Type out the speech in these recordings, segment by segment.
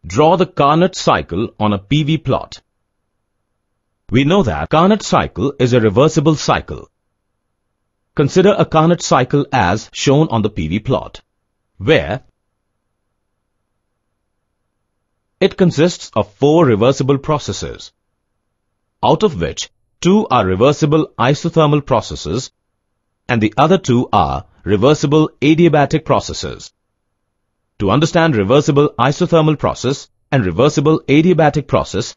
Draw the Carnot cycle on a PV plot. We know that Carnot cycle is a reversible cycle. Consider a Carnot cycle as shown on the PV plot, where it consists of 4 reversible processes, out of which 2 are reversible isothermal processes and the other 2 are reversible adiabatic processes. To understand reversible isothermal process and reversible adiabatic process,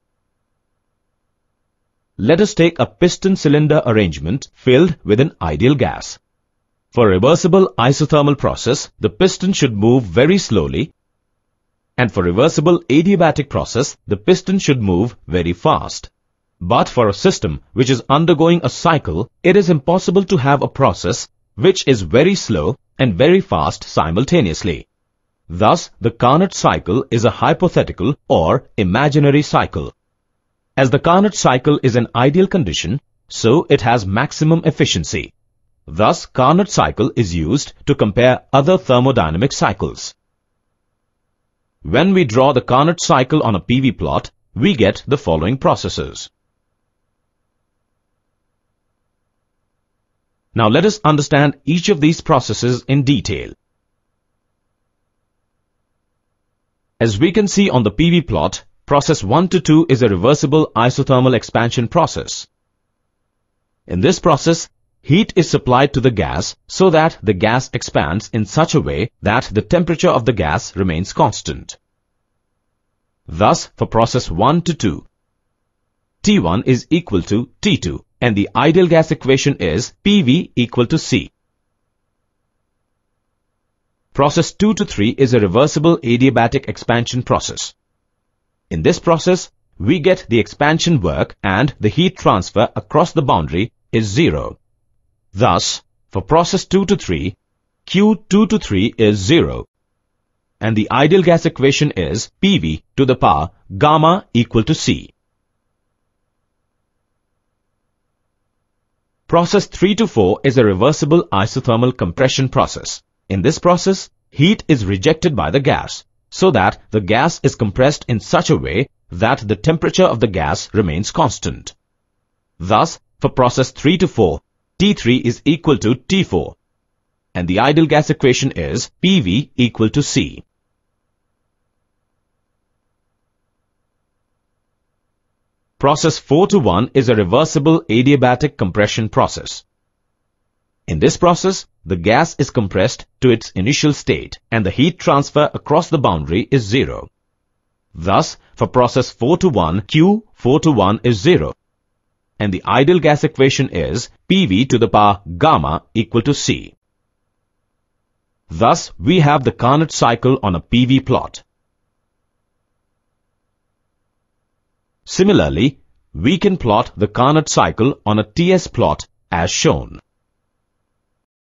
let us take a piston cylinder arrangement filled with an ideal gas. For reversible isothermal process, the piston should move very slowly, and for reversible adiabatic process, the piston should move very fast. But for a system which is undergoing a cycle, it is impossible to have a process which is very slow and very fast simultaneously. Thus, the Carnot cycle is a hypothetical or imaginary cycle. As the Carnot cycle is an ideal condition, so it has maximum efficiency. Thus, Carnot cycle is used to compare other thermodynamic cycles. When we draw the Carnot cycle on a PV plot, we get the following processes. Now let us understand each of these processes in detail. As we can see on the PV plot, process 1 to 2 is a reversible isothermal expansion process. In this process, heat is supplied to the gas so that the gas expands in such a way that the temperature of the gas remains constant. Thus, for process 1 to 2, T1 is equal to T2 and the ideal gas equation is PV equal to C. Process 2 to 3 is a reversible adiabatic expansion process. In this process, we get the expansion work and the heat transfer across the boundary is 0. Thus, for process 2 to 3, Q2 to 3 is 0. And the ideal gas equation is PV to the power gamma equal to C. Process 3 to 4 is a reversible isothermal compression process. In this process, heat is rejected by the gas, so that the gas is compressed in such a way that the temperature of the gas remains constant. Thus, for process 3 to 4, T3 is equal to T4, and the ideal gas equation is PV equal to C. Process 4 to 1 is a reversible adiabatic compression process. In this process, the gas is compressed to its initial state and the heat transfer across the boundary is 0. Thus, for process 4 to 1, Q4 to 1 is 0. And the ideal gas equation is PV to the power gamma equal to C. Thus, we have the Carnot cycle on a PV plot. Similarly, we can plot the Carnot cycle on a TS plot as shown.